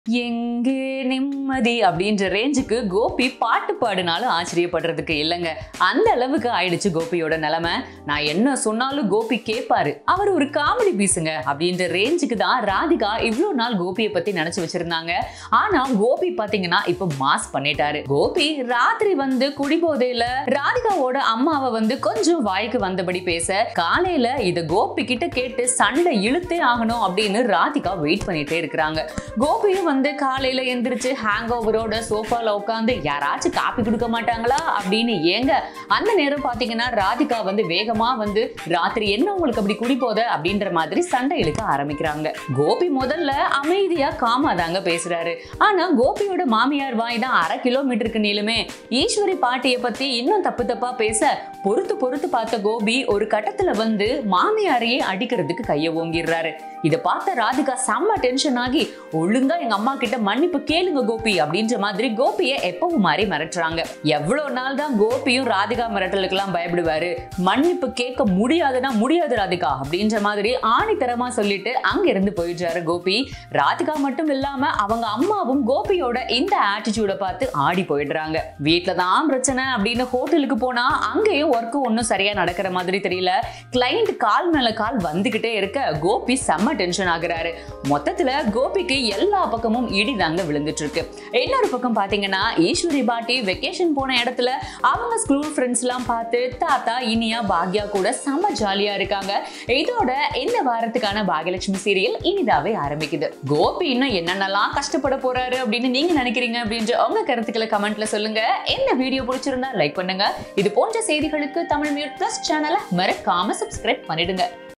எங்கே நிம்மதி அப்படின்ற ரேஞ்சுக்கு கோபி பாட்டு பாடினாலும் ஆச்சரியப்படுறதுக்கு இல்லைங்க. அந்த அளவுக்கு ஆயிடுச்சு கோபியோட நிலைமை. நான் என்ன சொன்னாலும் கோபி கேட்பாரு, அவர் ஒரு காமெடி பீஸுங்க அப்படின்ற ரேஞ்சுக்கு தான் ராதிகா இவ்வளவு நாள் கோபியை பத்தி நினைச்சு வச்சிருந்தாங்க. ஆனா கோபி பாத்தீங்கன்னா இப்ப மாஸ் பண்ணிட்டாரு. கோபி ராத்திரி குடிபோதையில ராதிகாவோட அம்மாவை கொஞ்சம் வாய்க்கு வந்தபடி பேச, காலையில இத கோபி கிட்ட கேட்டு சண்டை இழுத்தே ஆகணும் அப்படின்னு ராதிகா வெயிட் பண்ணிட்டே இருக்கிறாங்க. கோபியும் காலையில எந்திரிச்சு ஹேங் ஓவரோட சோஃபால உட்காந்து யாராச்சும் காப்பி கொடுக்க மாட்டாங்களா அப்படின்னு ஏங்க அந்த நேரம் பாத்தீங்கன்னா ராதிகா வேகமா ராத்திரி என்ன உங்களுக்கு அப்படி குடி போத அப்படின்ற மாதிரி சண்டை இழுக்க ஆரம்பிக்கிறாங்க. கோபி முதல்ல அமைதியா காமா தாங்க பேசுறாரு. ஆனா கோபியோட மாமியார் வாய் தான் 1/2 கிலோமீட்டருக்கு நீளுமே. ஈஸ்வரி பாட்டியை பத்தி இன்னும் தப்பு தப்பா பேச பொறுத்து பொறுத்து பார்த்த கோபி ஒரு கட்டத்துல மாமியாரையே அடிக்கிறதுக்கு கைய ஓங்கிடுறாரு. இத பார்த்த ராதிகா செம்ம டென்ஷன் ஆகி, ஒழுங்கா எங்க அம்மா கிட்ட மன்னிப்பு கேளுங்க கோபி அப்படின்ற மாதிரி கோபியை எப்பவும் மாதிரி மிரட்டுறாங்க. எவ்வளவு நாள் தான் கோபியும் ராதிகா மிரட்டலுக்கு எல்லாம் பயப்படுவாரு. மன்னிப்பு கேட்க முடியாதுன்னா முடியாது ராதிகா அப்படின்ற மாதிரி ஆணித்தரமா சொல்லிட்டு அங்க இருந்து போயிடுறாரு கோபி. ராதிகா மட்டும் இல்லாம அவங்க அம்மாவும் கோபியோட இந்த ஆட்டிடியூட பார்த்து ஆடி போயிடுறாங்க. வீட்டுலதான் பிரச்சனை அப்படின்னு ஹோட்டலுக்கு போனா அங்கேயும் ஒர்க் ஒன்னும் சரியா நடக்கிற மாதிரி தெரியல. கிளைண்ட் கால் மேல கால் வந்துகிட்டே இருக்க கோபி செம்ம டென்ஷன் ஆகுறாரு. மொத்தத்துல கோபிக்கு எல்லா பக்கமும் இடி தாங்க விழுந்துட்டு இருக்கு. இன்னொரு பக்கம் பாத்தீங்கன்னா ஈஸ்வரி பாட்டி வெக்கேஷன் போன இடத்துல அவங்க ஸ்கூல் ஃப்ரெண்ட்ஸ் எல்லாம் பார்த்து தாத்தா இனியா பாக்யா கூட செம்ம ஜாலியா இருக்காங்க. இதோட இந்த வாரத்துக்கான பாகியலட்சுமி சீரியல் இனிதாவே ஆரம்பிக்குது. கோபி இன்னும் என்னென்னலாம் கஷ்டப்பட போறாரு அப்படின்னு நீங்க நினைக்கிறீங்க அப்படின்ற உங்க கருத்துக்களை கமெண்ட்ல சொல்லுங்க. இந்த வீடியோ பிடிச்சிருந்தா லைக் பண்ணுங்க. இது போன்ற செய்திகளுக்கு தமிழ் மியூட் பிளஸ் சேனலை மறக்காம சப்ஸ்கிரைப் பண்ணிடுங்க.